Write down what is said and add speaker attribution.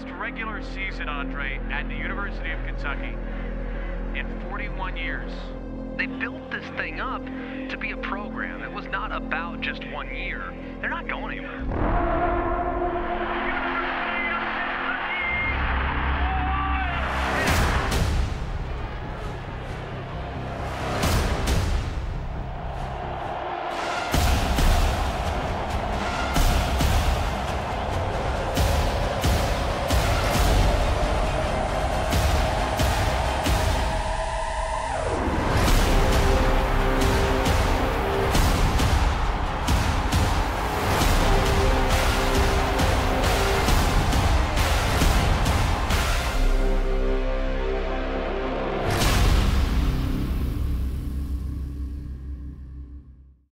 Speaker 1: regular season, Andre, at the University of Kentucky in 41 years.
Speaker 2: They built this thing up to be a program. It was not about just 1 year. They're not going anywhere.